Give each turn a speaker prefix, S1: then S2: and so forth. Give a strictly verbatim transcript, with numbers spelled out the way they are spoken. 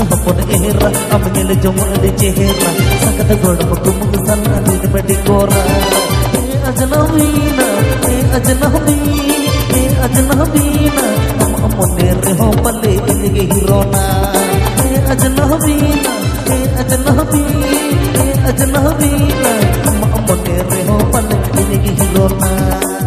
S1: hapon era am nyele jong ade chehra sakat god mukum sana din bedi kora e ajnabina e ajnabi e ajnabina am amone re ho pale inge hirona e ajnabina e ajnabi e ajnabina am amone re ho pale inge hirona